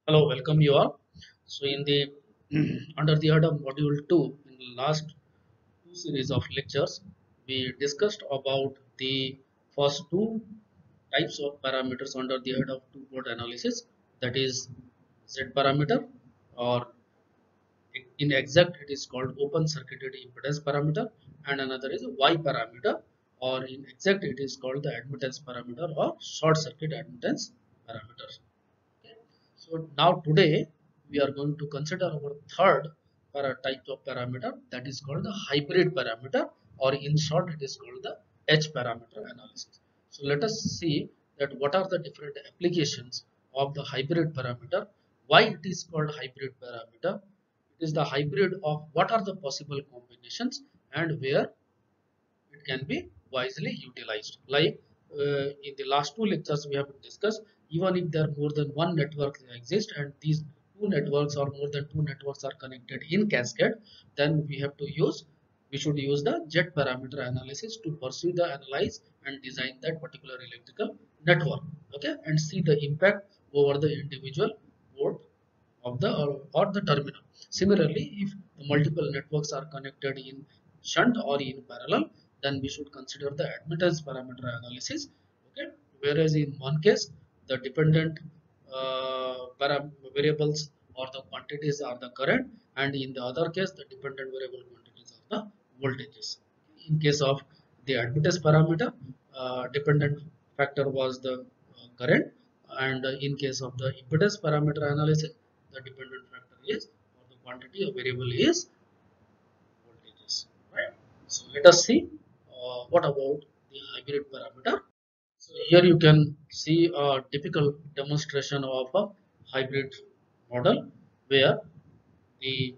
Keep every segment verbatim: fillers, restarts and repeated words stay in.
Hello, welcome you all. So, in the under the head of module two, in the last two series of lectures, we discussed about the first two types of parameters under the head of two-port analysis. That is Z parameter, or in exact it is called open circuited impedance parameter, and another is Y parameter, or in exact it is called the admittance parameter or short circuit admittance parameter. So now today we are going to consider our third para type of parameter, that is called the hybrid parameter, or in short it is called the H parameter analysis. So let us see that what are the different applications of the hybrid parameter, why it is called hybrid parameter. It is the hybrid of what are the possible combinations and where it can be wisely utilized. Like uh, in the last two lectures we have discussed, even if there are more than one network exist and these two networks or more than two networks are connected in cascade, then we have to use we should use the Z parameter analysis to pursue the analyze and design that particular electrical network, okay, and see the impact over the individual port of the or, or the terminal. Similarly, if the multiple networks are connected in shunt or in parallel, then we should consider the admittance parameter analysis. Okay, whereas in one case the dependent uh, variables or the quantities are the current, and in the other case the dependent variable quantities are the voltages. In case of the admittance parameter, uh, dependent factor was the uh, current, and uh, in case of the impedance parameter analysis, the dependent factor is, or the quantity of variable is, voltages, right? So let us see uh, what about the hybrid parameter. So here you can see a typical demonstration of a hybrid model where the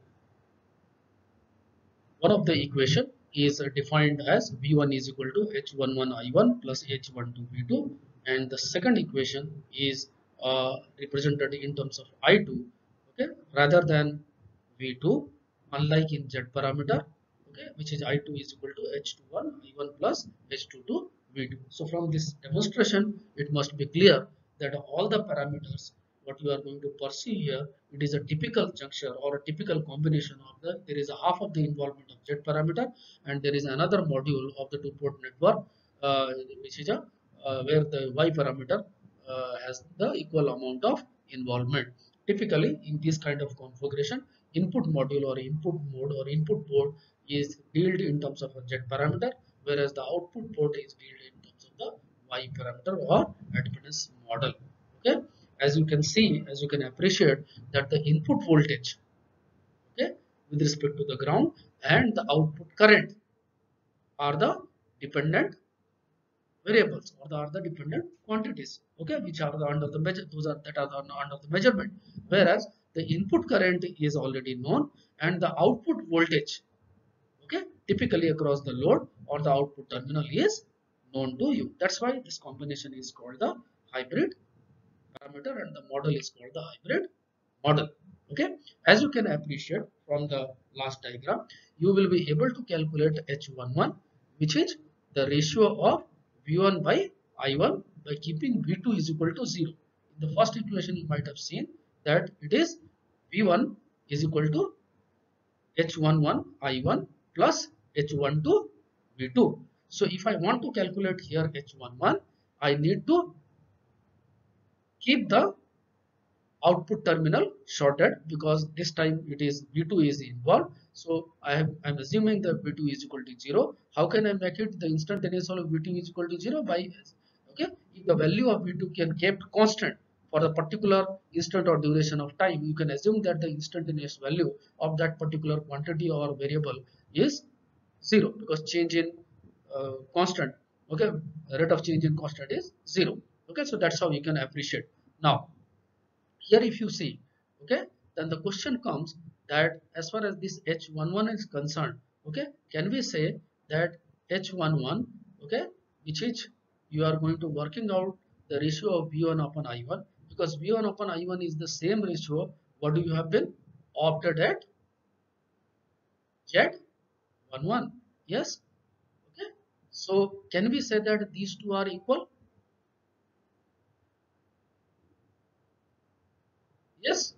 one of the equation is defined as V one is equal to H one one I one plus H one two V two, and the second equation is uh, represented in terms of I two, okay, rather than V two, unlike in Z parameter, okay, which is I two is equal to H two one I one plus H two two V two. So from this demonstration it must be clear that all the parameters what you are going to pursue here, it is a typical juncture or a typical combination of the, there is a half of the involvement of Z parameter, and there is another module of the two port network, uh, which is a uh, where the Y parameter uh, has the equal amount of involvement. Typically in this kind of configuration, input module or input mode or input port is dealt in terms of a Z parameter, whereas the output port is dealt in terms of the Y parameter or admittance model. Okay, as you can see, as you can appreciate that the input voltage, okay, with respect to the ground, and the output current are the dependent variables, or the, are the dependent quantities, okay, which are the under the measure, those are that are the, under the measurement, whereas the input current is already known and the output voltage, okay, typically across the load or the output terminal is known to you. That's why this combination is called the hybrid parameter and the model is called the hybrid model. Okay, as you can appreciate from the last diagram, you will be able to calculate H one one, which is the ratio of V one by I one by keeping V two is equal to zero. In the first equation you might have seen that it is V one is equal to H one one I one plus H one two V two. So if I want to calculate here H one one, I need to keep the output terminal shorted, because this time it is V two is involved. So I have I'm assuming that V two is equal to zero. How can I make it the instantaneous of V two is equal to zero? By, okay, if the value of V two can kept constant for the particular instant or duration of time, you can assume that the instantaneous value of that particular quantity or variable is zero, because change in uh, constant, okay, rate of change in constant is zero. Okay, so that's how you can appreciate. Now here if you see, okay, then the question comes that as far as this H one one is concerned, okay, can we say that H one one, okay, which is you are going to working out the ratio of V one upon I one, because V one upon I one is the same ratio what do you have been opted at Z one one. Yes, okay, so can we say that these two are equal? Yes,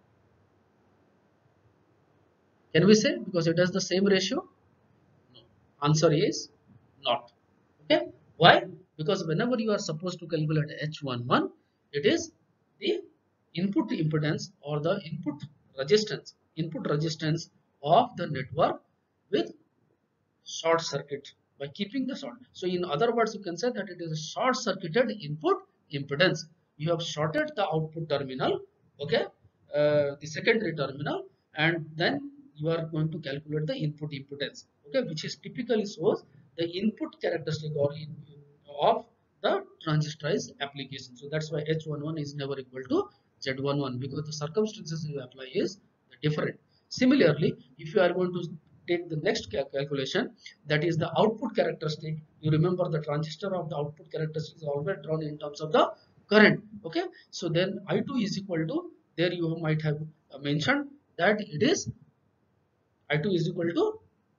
can we say because it has the same ratio? No. Answer is not. Okay. Why? Because whenever you are supposed to calculate H eleven, it is the input impedance or the input resistance, input resistance of the network with short circuit by keeping the short. So in other words, you can say that it is a short circuited input impedance. You have shorted the output terminal, okay, uh, the secondary terminal, and then you are going to calculate the input impedance, okay, which is typically shows the input characteristic or in, of the transistorized application. So that's why H eleven is never equal to Z eleven because the circumstances you apply is different. Similarly, if you are going to take the next cal calculation, that is the output characteristic. You remember the transistor of the output characteristic is always drawn in terms of the current. Okay, so then I two is equal to, there you might have mentioned that it is I two is equal to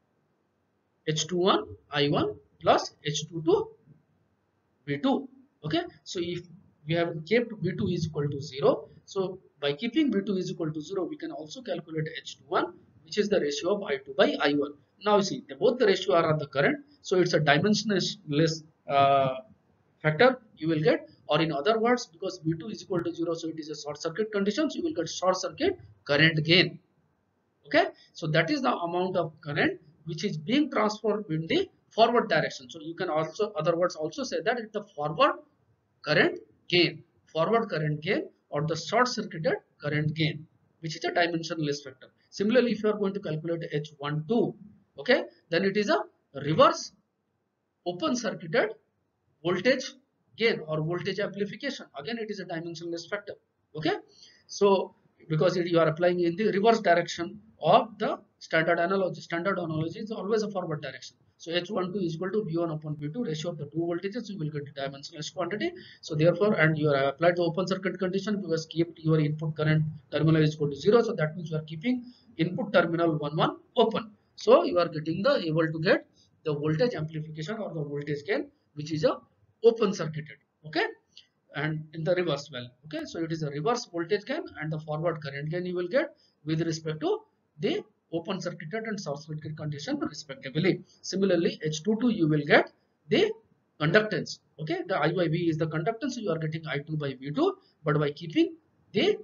H twenty-one I one plus H twenty-two V two. Okay, so if we have kept V two is equal to zero, so by keeping V two is equal to zero, we can also calculate H twenty-one, which is the ratio of I two by I one. Now see, the, both the ratio are on the current, so it's a dimensionless uh, factor you will get, or in other words, because V two is equal to zero, so it is a short circuit condition, so you will get short circuit current gain. Okay, so that is the amount of current which is being transferred in the forward direction. So you can also, other words, also say that it's the forward current gain, forward current gain, or the short circuited current gain, which is a dimensionless factor. Similarly, if you are going to calculate H twelve, okay, then it is a reverse open circuited voltage gain or voltage amplification. Again, it is a dimensionless factor. Okay, so because it, you are applying in the reverse direction of the standard analogy. Standard analogy is always a forward direction. So H twelve is equal to V one upon V two, ratio of the two voltages, you will get the dimensionless quantity. So therefore, and you are applied the open circuit condition because keep your input current terminal is equal to zero. So that means you are keeping input terminal one one open. So you are getting the able to get the voltage amplification or the voltage gain, which is a open circuited. Okay, and in the reverse value. Okay, so it is a reverse voltage gain and the forward current gain you will get with respect to the open circuited and short circuit condition respectively. Similarly, H twenty-two you will get the conductance. Okay, the I by V is the conductance, so you are getting I two by V two, but by keeping the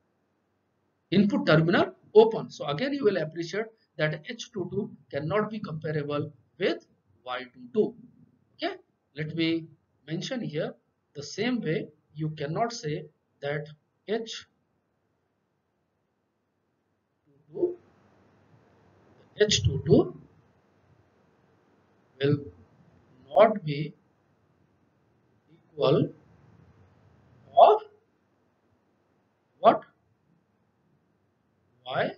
input terminal open. So again you will appreciate that H twenty-two cannot be comparable with Y twenty-two. Okay, let me mention here the same way you cannot say that H twenty-two H twenty-two will not be equal of what Y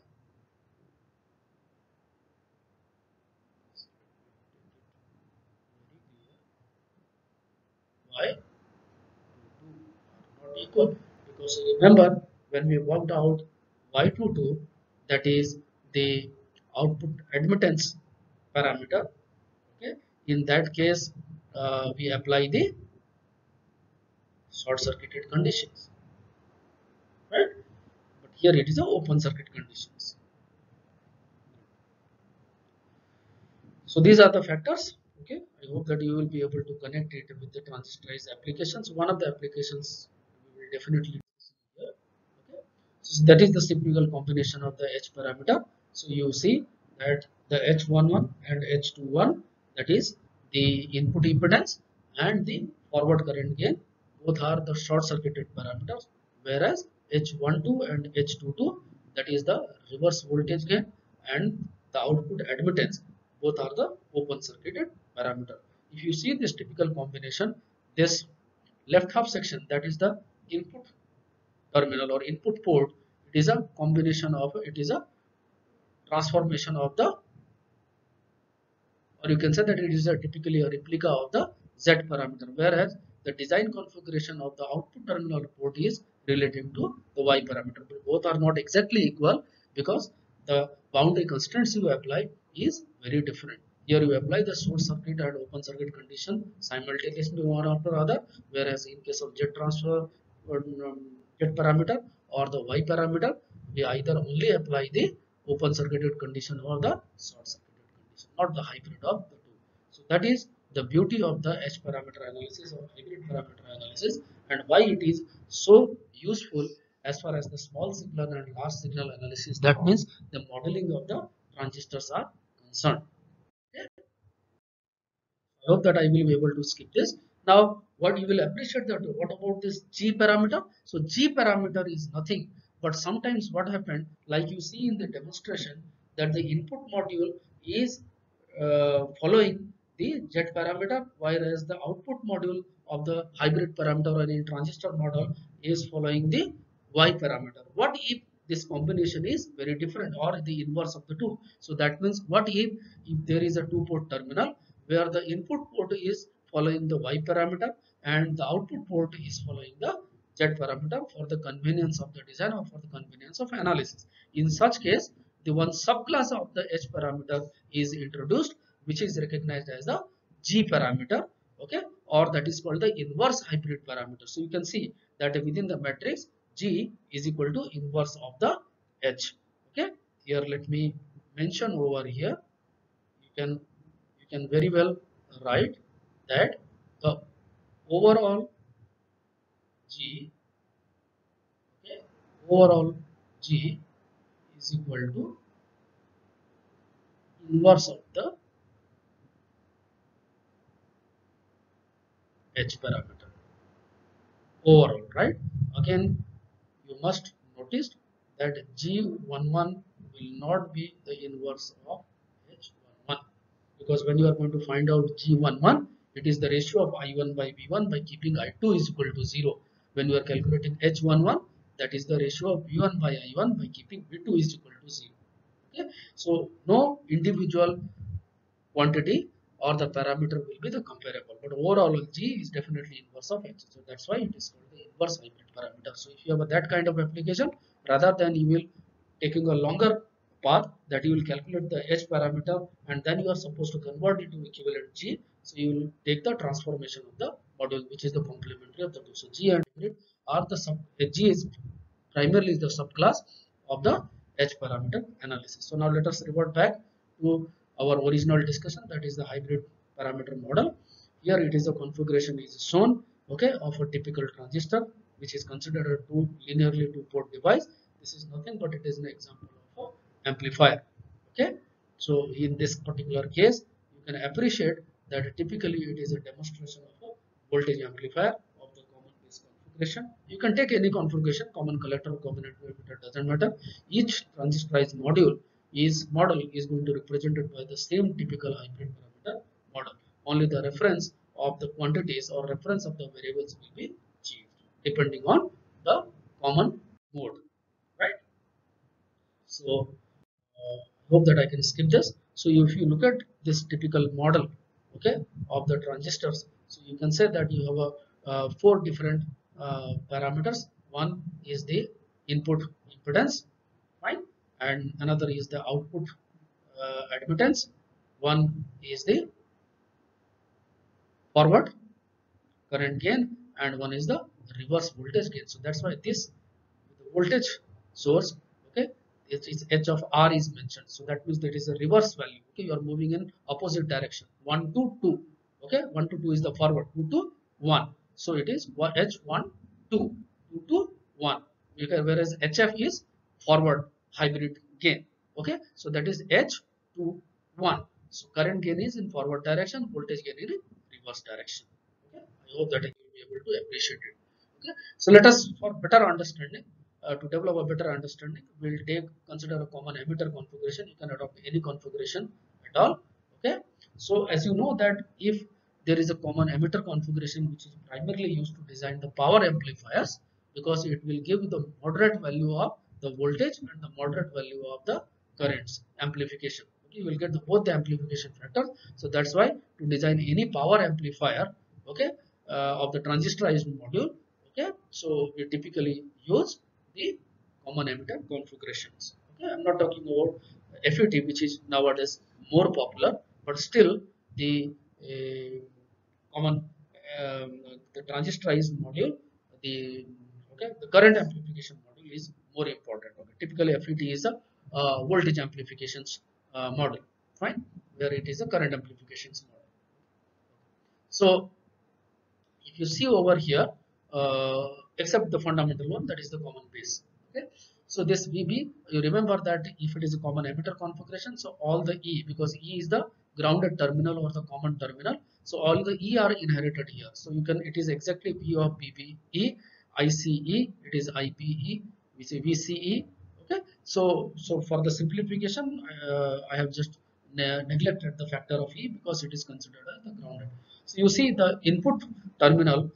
Y twenty-two are not equal, because remember when we worked out Y twenty-two, that is the output admittance parameter. Okay, in that case uh, we apply the short circuited conditions, right? But here it is a open circuit conditions. So these are the factors. Okay, I hope that you will be able to connect it with the transistorized applications. One of the applications we will definitely see here. Okay, so that is the typical combination of the H parameter. So you see that the H eleven and H twenty-one, that is the input impedance and the forward current gain, both are the short circuited parameters, whereas H twelve and H twenty-two, that is the reverse voltage gain and the output admittance, both are the open circuited parameter. If you see this typical combination, this left half section, that is the input terminal or input port, it is a combination of, it is a transformation of the, or you can say that it is a typically a replica of the Z parameter, whereas the design configuration of the output terminal port is relating to the Y parameter. But both are not exactly equal because the boundary constraints you apply is very different. Here you apply the short circuit and open circuit condition simultaneously one after other, whereas in case of Z transfer um, Z parameter, or the Y parameter, we either only apply the open circuited condition or the short circuited condition, not the hybrid of the two. So that is the beauty of the H parameter analysis or hybrid parameter analysis, and why it is so useful as far as the small signal and large signal analysis, that means the modeling of the transistors are concerned. Okay? I hope that I will be able to skip this. Now, what you will appreciate that what about this G parameter? So G parameter is nothing but sometimes what happened, like you see in the demonstration, that the input module is uh, following the Z parameter, whereas the output module of the hybrid parameter or in transistor model is following the Y parameter. What if this combination is very different or the inverse of the two? So that means what if if there is a two port terminal where the input port is following the Y parameter and the output port is following the Z parameter for the convenience of the design or for the convenience of analysis. In such case, the one subclass of the H parameter is introduced, which is recognized as the G parameter, okay, or that is called the inverse hybrid parameter. So you can see that within the matrix, G is equal to inverse of the H. Okay, here let me mention over here. You can you can very well write that the overall G, okay, overall G is equal to inverse of the H parameter overall, right? Again, you must notice that G eleven will not be the inverse of H eleven, because when you are going to find out G eleven, it is the ratio of I one by V one by keeping I two is equal to zero. When you are calculating H eleven, that is the ratio of V one by I one by keeping V two is equal to zero. Okay, so no individual quantity or the parameter will be the comparable, but overall G is definitely inverse of H. So that's why it is called the inverse hybrid parameter. So if you have that kind of application, rather than you will taking a longer path that you will calculate the H parameter and then you are supposed to convert it to equivalent G. So you will take the transformation of the module, which is the complementary of the two. So G and hybrid are the sub. G is primarily the subclass of the H parameter analysis. So now let us revert back to our original discussion, that is the hybrid parameter model. Here it is the configuration is shown, okay, of a typical transistor, which is considered a two linearly two port device. This is nothing but it is an example of an amplifier. Okay, so in this particular case you can appreciate that typically it is a demonstration of a voltage amplifier of the common base configuration. You can take any configuration, common collector, common emitter, doesn't matter. Each transistorized module is model is going to be represented by the same typical hybrid parameter model. Only the reference of the quantities or reference of the variables will be changed depending on the common mode, right? So uh, hope that I can skip this. So if you look at this typical model, okay, of the transistors, so you can say that you have a uh, four different uh, parameters. One is the input impedance, fine, and another is the output uh, admittance. One is the forward current gain, and one is the reverse voltage gain. So that's why this the voltage source, okay, it is h of r is mentioned. So that means there is a reverse value. Okay, you are moving in opposite direction. one to two. Okay, one to two is the forward, two to one. So it is h one two, two to one. Whereas hf is forward hybrid gain. Okay, so that is h to one. So current gain is in forward direction, voltage gain in reverse direction. Okay, I hope that I will be able to appreciate it. Okay, so let us, for better understanding, uh, to develop a better understanding, we will take consider a common emitter configuration. You can adopt any configuration at all. Okay, so as you know that if there is a common emitter configuration which is primarily used to design the power amplifiers, because it will give the moderate value of the voltage and the moderate value of the currents amplification. Okay, you will get the, both the amplification factors. So that's why to design any power amplifier, okay, uh, of the transistorized module, okay, so we typically use the common emitter configurations. Okay, I'm not talking about F E T, which is nowadays more popular, but still the uh, common um, the transistorized module, the okay, the current amplification module model is more important. Okay, typically F E T is a uh, voltage amplifications uh, model, fine, where it is a current amplifications model. So if you see over here, uh, except the fundamental one, that is the common base. Okay, so this V B, you remember that if it is a common emitter configuration, so all the E, because E is the grounded terminal or the common terminal, so all the E are inherited here. So you can, it is exactly V of B B E, I C E, it is I P E, we say V C E. Okay, so so for the simplification, uh, I have just ne neglected the factor of E because it is considered as the grounded. So you see the input terminal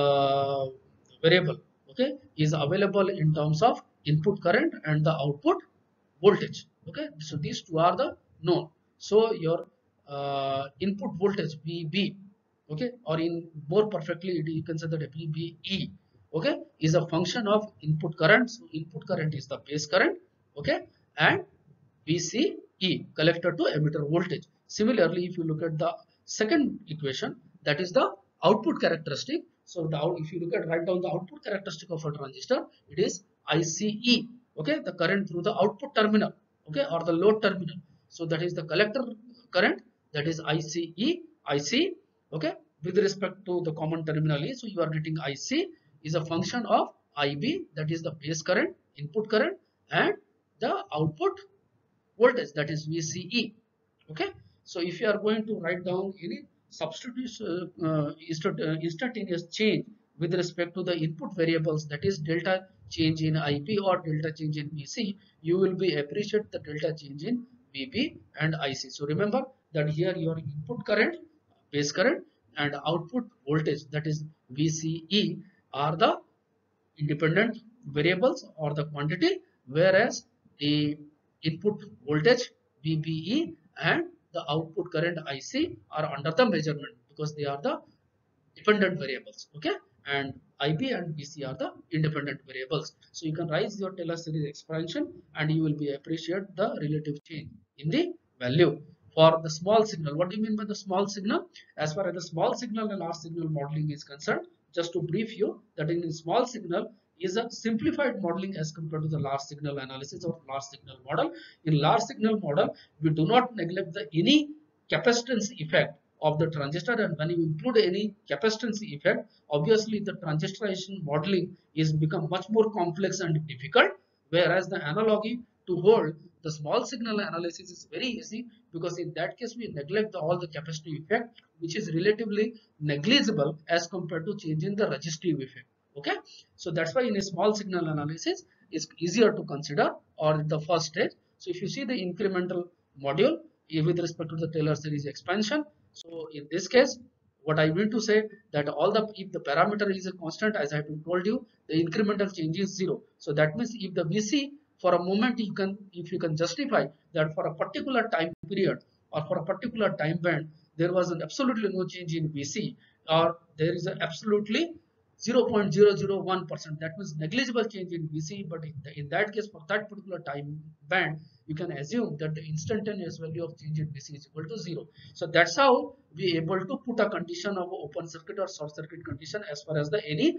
uh, variable, okay, is available in terms of input current and the output voltage. Okay, so these two are the known. So your uh, input voltage V B, okay, or in more perfectly you can say that V B E, okay, is a function of input current. So input current is the base current, okay, and V C E, collector to emitter voltage. Similarly, if you look at the second equation, that is the output characteristic. So the out, if you look at write down the output characteristic of a transistor, it is I C E, okay, the current through the output terminal, okay, or the load terminal. So that is the collector current, that is I C E, I C, okay, with respect to the common terminal E. So you are getting I C is a function of I B, that is the base current, input current, and the output voltage, that is V C E. Okay, so if you are going to write down any substitution uh, uh, instant, uh, instantaneous change with respect to the input variables, that is delta change in I P or delta change in V C, you will be appreciate the delta change in V B and I C. So remember that here your input current, base current, and output voltage, that is V C E, are the independent variables or the quantity, whereas the input voltage V B E and the output current I C are under the measurement because they are the dependent variables. Okay, and I B and V C are the independent variables. So you can raise your Taylor series expansion and you will be appreciate the relative change in the value. For the small signal, what do you mean by the small signal? As far as the small signal and large signal modeling is concerned, just to brief you, that in small signal is a simplified modeling as compared to the large signal analysis or large signal model. In large signal model, we do not neglect the any capacitance effect of the transistor, and when you include any capacitance effect, obviously the transistorization modeling is become much more complex and difficult, whereas the analogy to hold the small signal analysis is very easy, because in that case we neglect the, all the capacitive effect, which is relatively negligible as compared to change in the resistive effect. Okay, so that's why in a small signal analysis is easier to consider, or the first stage. So if you see the incremental module with respect to the Taylor series expansion, so in this case, what I mean to say that all the, if the parameter is a constant, as I have told you, the incremental change is zero. So that means if the V C for a moment, you can, if you can justify that for a particular time period or for a particular time band, there was an absolutely no change in V C, or there is a absolutely zero point zero zero one percent, that means negligible change in V C, but in, the, in that case for that particular time band, you can assume that the instantaneous value of change in V C is equal to zero. So that's how we able to put a condition of open circuit or short circuit condition as far as the any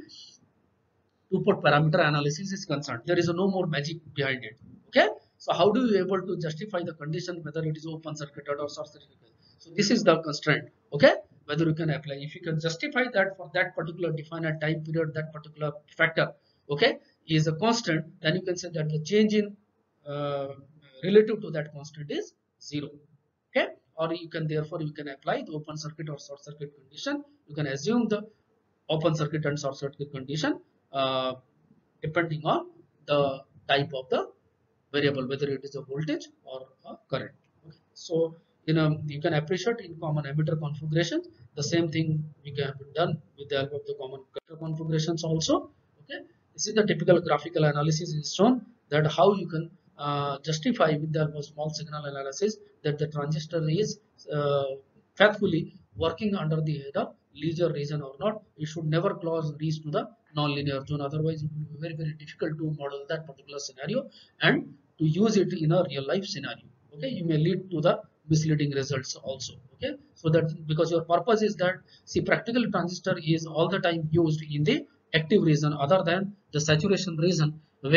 two-port parameter analysis is concerned. There is no more magic behind it. Okay, so how do you able to justify the condition whether it is open circuited or short circuited? So this is the constraint. Okay, whether you can apply, if you can justify that for that particular defined time period, that particular factor, okay, is a constant, then you can say that the change in uh, relative to that constant is zero. Okay, or you can, therefore you can apply the open circuit or short circuit condition. You can assume the open circuit and short circuit condition uh, depending on the type of the variable, whether it is a voltage or a current. Okay. So you know, you can appreciate in common emitter configuration the same thing we can have done with the help of the common collector configurations also. Okay, this is the typical graphical analysis is shown that how you can uh, justify with the help of small signal analysis that the transistor is uh, faithfully working under the the linear region or not. You should never close reach to the non-linear zone, otherwise it will be very very difficult to model that particular scenario and to use it in a real life scenario. Okay, you may lead to the misleading results also. Okay, so that because your purpose is that, see, practical transistor is all the time used in the active region other than the saturation region, where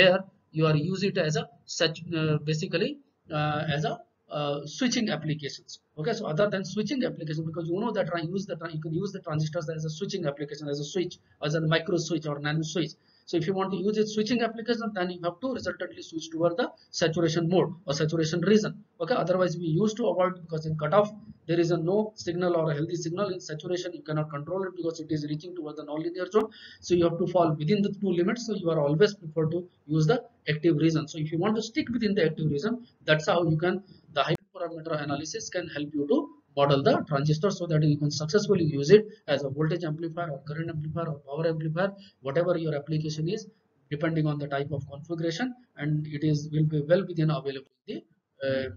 you are use it as a such uh, basically uh, as a uh, switching applications. Okay, so other than switching application, because you know that I use the you can use the transistors as a switching application, as a switch, as a micro switch or nano switch. So if you want to use a switching application, then you have to resultantly switch toward the saturation mode or saturation region. Okay, otherwise we used to avoid, because in cutoff there is a no signal or a healthy signal. In saturation you cannot control it because it is reaching towards the nonlinear zone. So you have to fall within the two limits. So you are always prefer to use the active region. So if you want to stick within the active region, that's how you can, the hyperparameter analysis can help you to model the transistor, so that you can successfully use it as a voltage amplifier or current amplifier or power amplifier, whatever your application is, depending on the type of configuration, and it is will be well within available the um,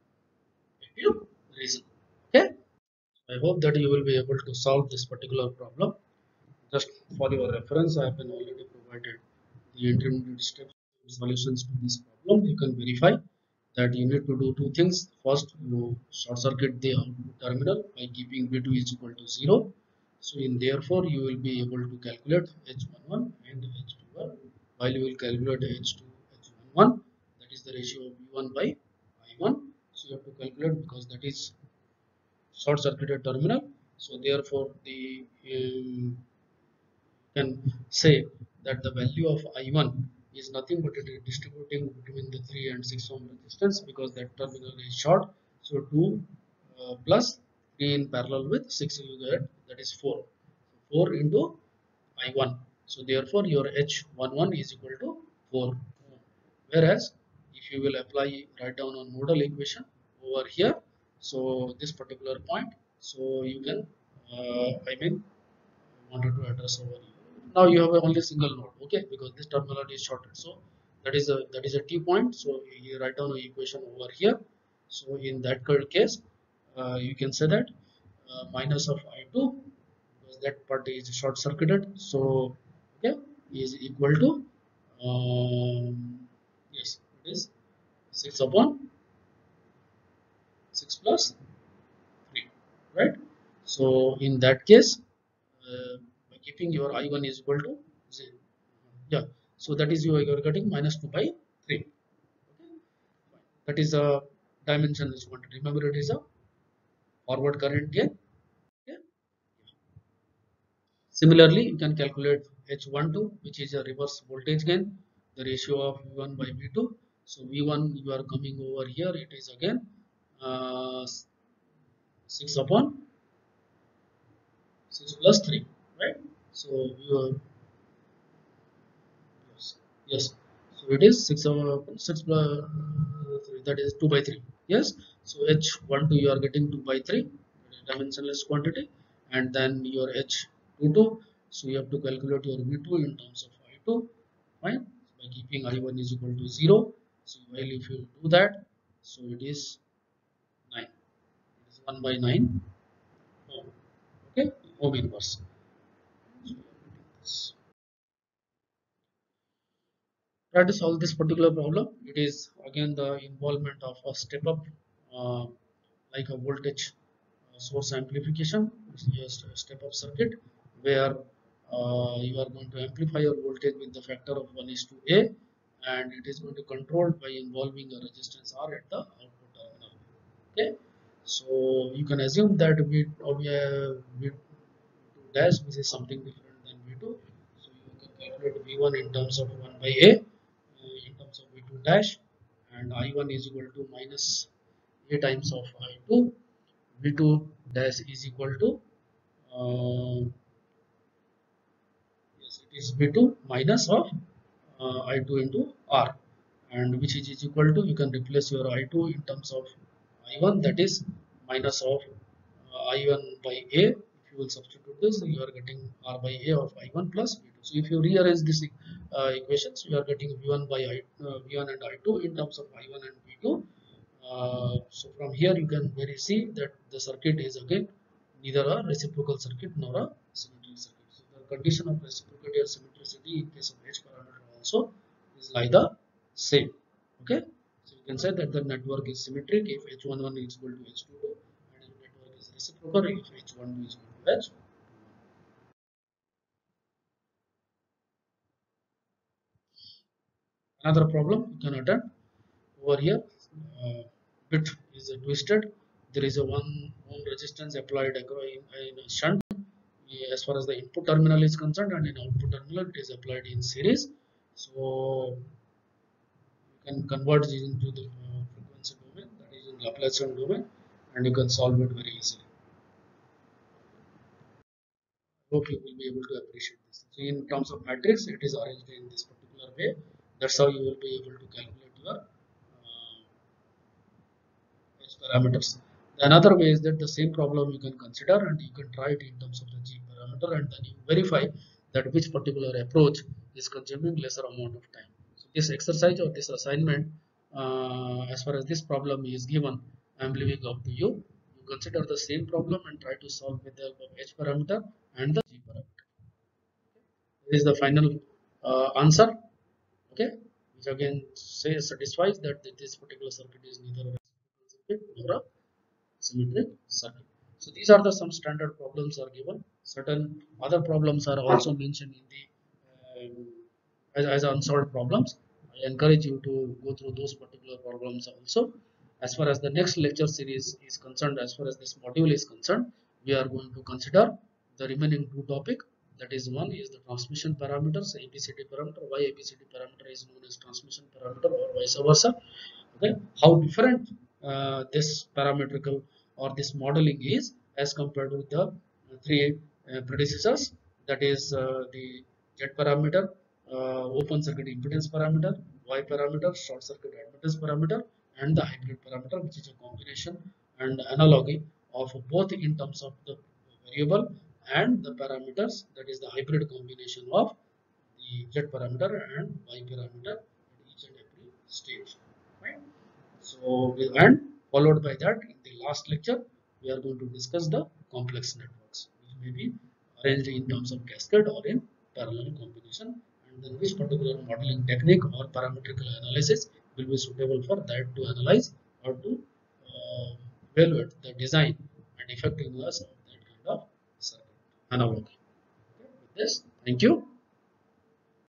active region. Okay, I hope that you will be able to solve this particular problem. Just for your reference, I have been already provided the intermediate steps solutions to this problem. You can verify that you need to do two things. First, you short circuit the output terminal by keeping V two is equal to zero. So in therefore, you will be able to calculate H eleven and H twenty-one. While you will calculate H two, H eleven, that is the ratio of V one by I one. So you have to calculate, because that is short circuited terminal. So therefore, the um, can say that the value of I one is nothing but it is distributing between the three and six ohm resistance, because that terminal is short. So two uh, plus three in parallel with six, you get that is four. four into I one. So therefore your H eleven is equal to four ohm. Whereas if you will apply, write down on modal equation over here, so this particular point, so you can uh, I mean wanted to address over here. Now you have only single node, okay, because this terminal is shorted. So that is a that is a T point. So you write down an equation over here. So in that case, uh, you can say that uh, minus of I two, because that part is short circuited. So okay, is equal to um, yes, it is six upon six plus three, right? So in that case, uh, by keeping your I one is equal to zero. Yeah, so that is you are getting minus two by three. Okay, that is a dimension is wanted. Remember, it is a forward current gain. Okay. Similarly, you can calculate H twelve, which is a reverse voltage gain, the ratio of V one by V two. So V one, you are coming over here, it is again uh, six upon six plus three, right? So you are, yes, yes. So it is six over six plus uh, three, that is two by three. Yes. So H twelve you are getting two by three, dimensionless quantity, and then your H twenty-two. So you have to calculate your V two in terms of I two, right? By keeping I one is equal to zero. So while if you do that, so it is nine. It is one by nine ohm. Okay, ohm inverse. So try to solve this particular problem. It is again the involvement of a step up, uh, like a voltage uh, source amplification. It's just a step up circuit where uh, you are going to amplify your voltage with the factor of one is to A, and it is going to control by involving a resistance R at the output terminal. Okay, so you can assume that V, uh, V two dash, which is something different than V two. So you can calculate V one in terms of one by A, uh, in terms of V two dash, and I one is equal to minus A times of I two. V two dash is equal to uh, yes, it is V two minus of uh, I two into R, and which is equal to, you can replace your I two in terms of I one, that is minus of uh, I one by A. If you will substitute this, you are getting R by A of I one plus V two. So if you rearrange this uh, equations, you are getting V one by I, uh, V one and I two in terms of I one and V two. Uh, so from here you can very see that the circuit is again neither a reciprocal circuit nor a symmetric circuit. So the condition of reciprocity or symmetricity in case of H parameter also is like the same. Okay, so you can say that the network is symmetric if H eleven is equal to H twenty-two, and the network is reciprocal if H twelve is equal to H. Another problem you can attempt over here, uh, bit is uh, twisted. There is a one ohm resistance applied in, in a shunt as far as the input terminal is concerned, and in output terminal it is applied in series. So you can convert it into the uh, frequency domain, that is in Laplacian domain, and you can solve it very easily. Hope you will be able to appreciate this. So in terms of matrix, it is arranged in this particular way. That's how you will be able to calculate your uh, H parameters. Another way is that the same problem you can consider and you can try it in terms of the G parameter, and then you verify that which particular approach is consuming lesser amount of time. So this exercise or this assignment, uh, as far as this problem is given, I am leaving up to you. You consider the same problem and try to solve with the help of H parameter and the G parameter. This is the final uh, answer. Okay, which again says satisfies that this particular circuit is neither a reciprocal circuit nor a symmetric circuit. So these are the some standard problems are given. Certain other problems are also mentioned in the um, as, as unsolved problems. I encourage you to go through those particular problems also. As far as the next lecture series is concerned, as far as this module is concerned, we are going to consider the remaining two topic. That is, one is the transmission parameters, A B C D parameter. Why A B C D parameter is known as transmission parameter or vice versa. Okay, how different uh, this parametrical or this modeling is as compared with the three uh, predecessors, that is uh, the Z parameter, uh, open circuit impedance parameter, Y parameter, short circuit admittance parameter, and the hybrid parameter, which is a combination and analogy of both in terms of the variable and the parameters, that is the hybrid combination of the Z parameter and Y parameter at each and every stage. Right? So, and followed by that, in the last lecture, we are going to discuss the complex networks, which may be arranged in terms of cascade or in parallel combination, and then which particular modeling technique or parametrical analysis will be suitable for that to analyze or to uh, evaluate the design and effectiveness of that kind of circuit analogy. Okay, with this, thank you.